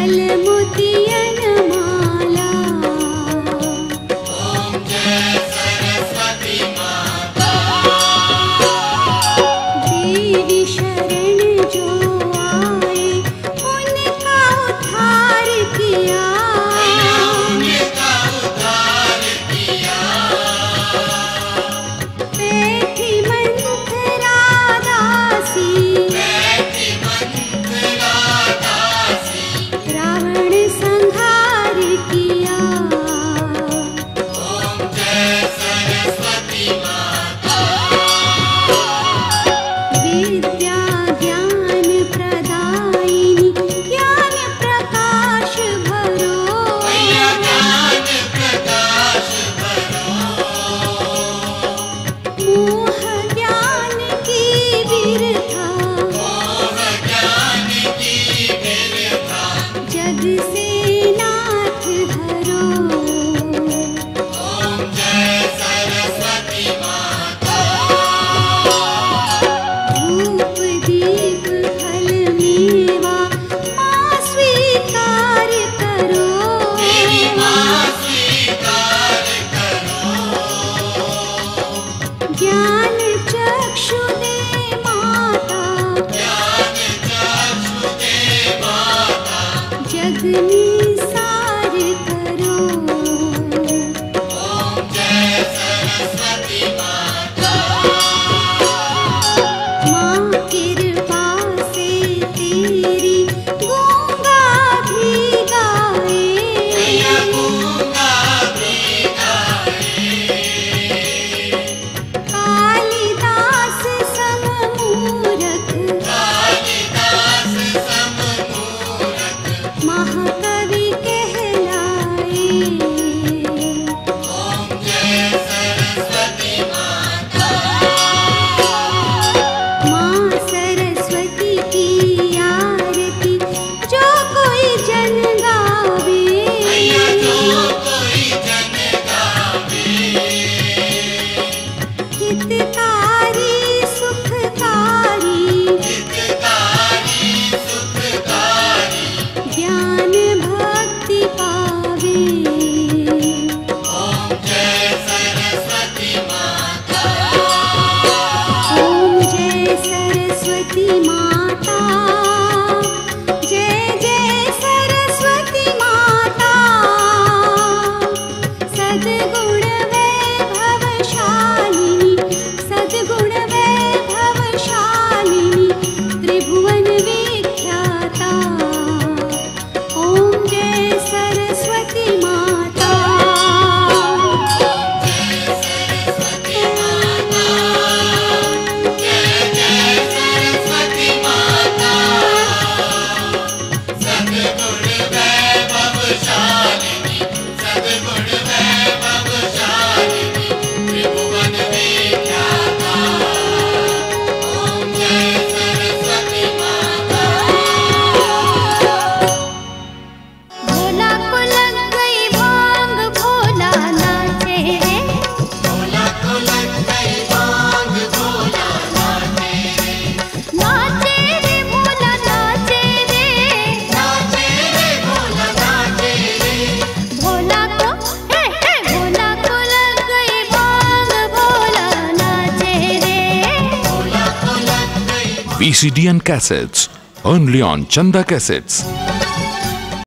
फल मोतियन माला। ओम जय सरस्वती माता। देवी शरण जो आए उनका उद्धार किया। उनका उद्धार किया। बैठी मंथरा दासी, बैठी मंथरा दासी। रावण संहार किया। ओम जय सरस्वती माता। विद्या ज्ञान प्रदायिनी ज्ञान प्रकाश भरो। ज्ञान प्रकाश भरो। मोह ज्ञान की विरथा, मोह ज्ञान की विरथा। जग से नाथ हरो। ओम जय सरस्वती माता। धूप दीप फल मेवा माँ स्वीकार करो। मेरी माँ स्वीकार करो। ज्ञान चक्षु दे माता, ज्ञान चक्षु दे माता। जग निसार करो। ओम जय सरस्वती माता। माँ कृपा से तेरी गूंगा भी गाए। गूंगा भी गाए। कालिदास सम मूरख, कालिदास सम मूरख। महाकवि कहलाए। ओम जय सरस्वती माता। माँ सरस्वती की आरती जो कोई जन गावे। जो कोई जन गावे। हितकारी सुखकारी हितकारी सुखकारी। ज्ञान भक्ति पावे। ओम जय सरस्वती माता। ओम जय सरस्वती माता। जय जय सरस्वती माता। सद्गुण वैभवशालिनी, सद्गुण वैभवशालिनी, त्रिभुवन विख्याता। ओम जय सरस्वती माता। सरस्वती माता। जय जय सरस्वती माता। सद्गुण वैभवशालिनी, सद्गुण वैभवशालिनी, त्रिभुवन विख्याता। ओम जय सरस्वती माता। भोला को लग गई भांग भोला नाचे रे। भोला को लग गई भांग भोला नाचे रे। नाचे रे भोला नाचे रे। नाचे रे भोला नाचे रे। भोला को भोला को लग गई भांग भोला नाचे रे। भोला को लग गई। VCD and cassettes only on Chanda Cassettes.